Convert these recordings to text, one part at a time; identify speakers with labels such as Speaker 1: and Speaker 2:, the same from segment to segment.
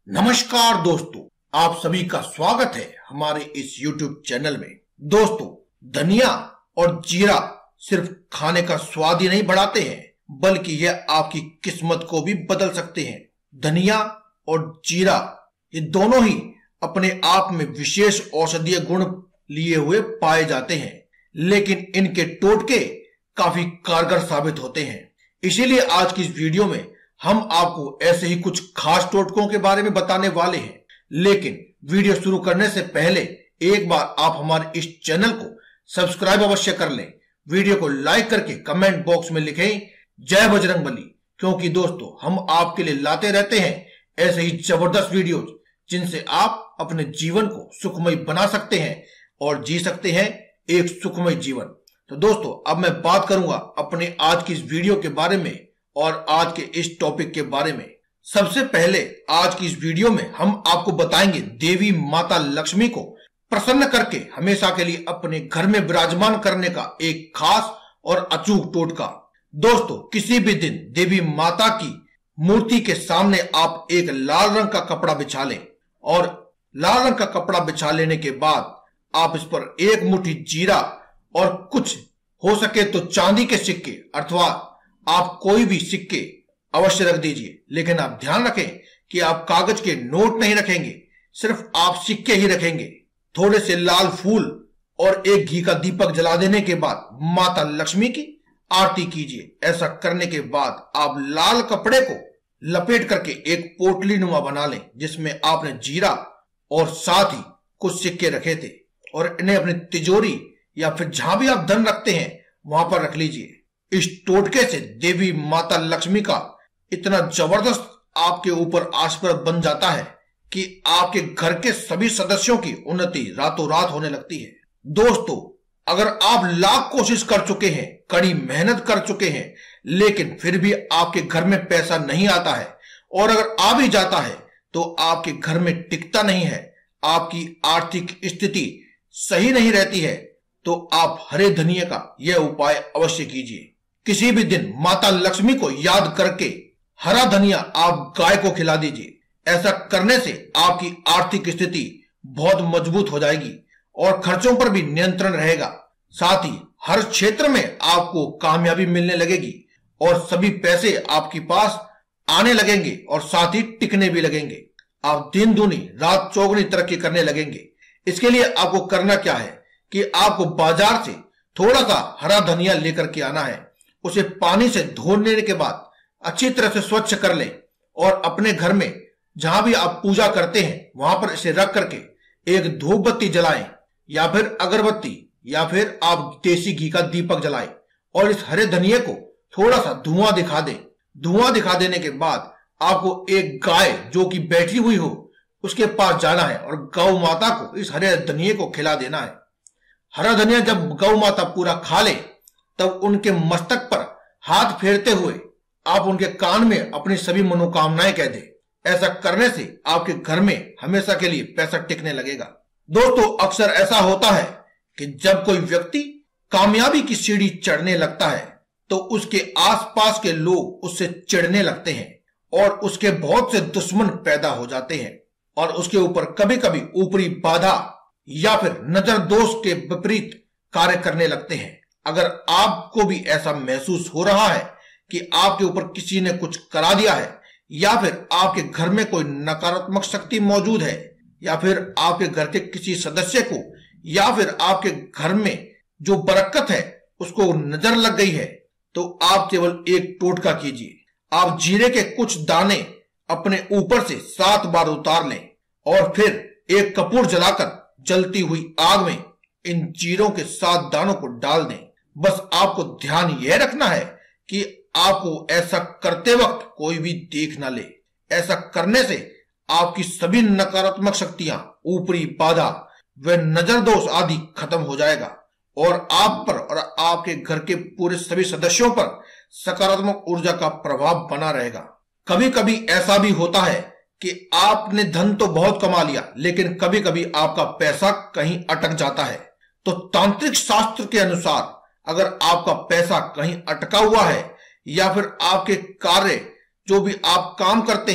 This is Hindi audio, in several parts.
Speaker 1: नमस्कार दोस्तों, आप सभी का स्वागत है हमारे इस YouTube चैनल में। दोस्तों, धनिया और जीरा सिर्फ खाने का स्वाद ही नहीं बढ़ाते हैं, बल्कि यह आपकी किस्मत को भी बदल सकते हैं। धनिया और जीरा ये दोनों ही अपने आप में विशेष औषधीय गुण लिए हुए पाए जाते हैं, लेकिन इनके टोटके काफी कारगर साबित होते हैं। इसीलिए आज की इस वीडियो में हम आपको ऐसे ही कुछ खास टोटकों के बारे में बताने वाले हैं। लेकिन वीडियो शुरू करने से पहले एक बार आप हमारे इस चैनल को सब्सक्राइब अवश्य कर लें। वीडियो को लाइक करके कमेंट बॉक्स में लिखें जय बजरंगबली, क्योंकि दोस्तों हम आपके लिए लाते रहते हैं ऐसे ही जबरदस्त वीडियोज जिनसे आप अपने जीवन को सुखमय बना सकते हैं और जी सकते हैं एक सुखमय जीवन। तो दोस्तों, अब मैं बात करूंगा अपने आज की इस वीडियो के बारे में और आज के इस टॉपिक के बारे में। सबसे पहले आज की इस वीडियो में हम आपको बताएंगे देवी माता लक्ष्मी को प्रसन्न करके हमेशा के लिए अपने घर में विराजमान करने का एक खास और अचूक टोटका। दोस्तों, किसी भी दिन देवी माता की मूर्ति के सामने आप एक लाल रंग का कपड़ा बिछा लें और लाल रंग का कपड़ा बिछा लेने के बाद आप इस पर एक मुट्ठी जीरा और कुछ हो सके तो चांदी के सिक्के अथवा आप कोई भी सिक्के अवश्य रख दीजिए, लेकिन आप ध्यान रखें कि आप कागज के नोट नहीं रखेंगे, सिर्फ आप सिक्के ही रखेंगे। थोड़े से लाल फूल और एक घी का दीपक जला देने के बाद माता लक्ष्मी की आरती कीजिए। ऐसा करने के बाद आप लाल कपड़े को लपेट करके एक पोटली नुमा बना लें, जिसमें आपने जीरा और साथ ही कुछ सिक्के रखे थे, और इन्हें अपनी तिजोरी या फिर जहां भी आप धन रखते हैं वहां पर रख लीजिए। इस टोटके से देवी माता लक्ष्मी का इतना जबरदस्त आपके ऊपर आशीर्वाद बन जाता है कि आपके घर के सभी सदस्यों की उन्नति रातों रात होने लगती है। दोस्तों, अगर आप लाख कोशिश कर चुके हैं, कड़ी मेहनत कर चुके हैं, लेकिन फिर भी आपके घर में पैसा नहीं आता है, और अगर आ भी जाता है तो आपके घर में टिकता नहीं है, आपकी आर्थिक स्थिति सही नहीं रहती है, तो आप हरे धनिया का यह उपाय अवश्य कीजिए। किसी भी दिन माता लक्ष्मी को याद करके हरा धनिया आप गाय को खिला दीजिए। ऐसा करने से आपकी आर्थिक स्थिति बहुत मजबूत हो जाएगी और खर्चों पर भी नियंत्रण रहेगा। साथ ही हर क्षेत्र में आपको कामयाबी मिलने लगेगी और सभी पैसे आपके पास आने लगेंगे और साथ ही टिकने भी लगेंगे। आप दिन दूनी रात चौगुनी तरक्की करने लगेंगे। इसके लिए आपको करना क्या है कि आपको बाजार से थोड़ा सा हरा धनिया लेकर के आना है। उसे पानी से धो लेने के बाद अच्छी तरह से स्वच्छ कर लें और अपने घर में जहां भी आप पूजा करते हैं वहां पर इसे रख करके एक धूप बत्ती जलाएं या फिर अगरबत्ती या फिर आप देसी घी का दीपक जलाएं और इस हरे धनिये को थोड़ा सा धुआं दिखा दें। धुआं दिखा देने के बाद आपको एक गाय जो कि बैठी हुई हो उसके पास जाना है और गौ माता को इस हरे धनिये को खिला देना है। हरा धनिया जब गौ माता पूरा खा ले तब उनके मस्तक पर हाथ फेरते हुए आप उनके कान में अपनी सभी मनोकामनाएं कह दें। ऐसा करने से आपके घर में हमेशा के लिए पैसा टिकने लगेगा। दोस्तों, अक्सर ऐसा होता है कि जब कोई व्यक्ति कामयाबी की सीढ़ी चढ़ने लगता है तो उसके आसपास के लोग उससे चिढ़ने लगते हैं और उसके बहुत से दुश्मन पैदा हो जाते हैं और उसके ऊपर कभी कभी ऊपरी बाधा या फिर नजर दोष के विपरीत कार्य करने लगते हैं। अगर आपको भी ऐसा महसूस हो रहा है कि आपके ऊपर किसी ने कुछ करा दिया है या फिर आपके घर में कोई नकारात्मक शक्ति मौजूद है या फिर आपके घर के किसी सदस्य को या फिर आपके घर में जो बरकत है उसको नजर लग गई है, तो आप केवल एक टोटका कीजिए। आप जीरे के कुछ दाने अपने ऊपर से 7 बार उतार लें और फिर एक कपूर जलाकर जलती हुई आग में इन जीरों के 7 दानों को डाल दें। बस आपको ध्यान यह रखना है कि आपको ऐसा करते वक्त कोई भी देख ना ले। ऐसा करने से आपकी सभी नकारात्मक शक्तियां, ऊपरी बाधा व नजर दोष आदि खत्म हो जाएगा और आप पर और आपके घर के पूरे सभी सदस्यों पर सकारात्मक ऊर्जा का प्रभाव बना रहेगा। कभी कभी ऐसा भी होता है कि आपने धन तो बहुत कमा लिया, लेकिन कभी कभी आपका पैसा कहीं अटक जाता है। तो तांत्रिक शास्त्र के अनुसार अगर आपका पैसा कहीं अटका हुआ है या फिर आपके कार्य जो भी आप काम करते हैं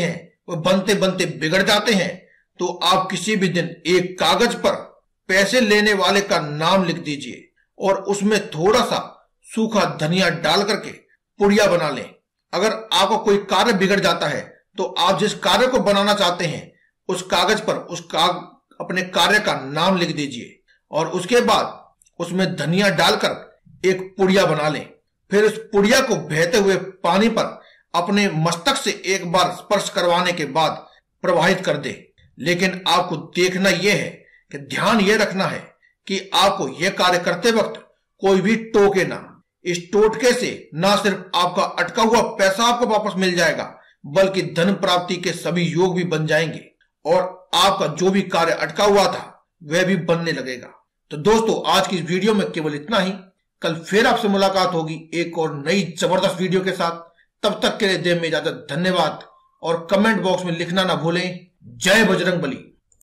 Speaker 1: वो बनते बनते बिगड़ जाते हैं, तो आप किसी भी दिन एक कागज पर पैसे लेने वाले का नाम लिख दीजिए और उसमें थोड़ा सा सूखा धनिया डाल करके पुड़िया बना लें। अगर आपका कोई कार्य बिगड़ जाता है तो आप जिस कार्य को बनाना चाहते हैं उस कागज पर अपने कार्य का नाम लिख दीजिए और उसके बाद उसमें धनिया डालकर एक पुड़िया बना लें। फिर उस पुड़िया को बहते हुए पानी पर अपने मस्तक से एक बार स्पर्श करवाने के बाद प्रवाहित कर दे। लेकिन आपको देखना यह है कि ध्यान यह रखना है कि आपको यह कार्य करते वक्त कोई भी टोके ना। इस टोटके से ना सिर्फ आपका अटका हुआ पैसा आपको वापस मिल जाएगा, बल्कि धन प्राप्ति के सभी योग भी बन जाएंगे और आपका जो भी कार्य अटका हुआ था वह भी बनने लगेगा। तो दोस्तों, आज की इस वीडियो में केवल इतना ही। कल फिर आपसे मुलाकात होगी एक और नई जबरदस्त वीडियो के साथ। तब तक के लिए दें में इजाजत। धन्यवाद और कमेंट बॉक्स में लिखना ना भूलें, जय बजरंग बली।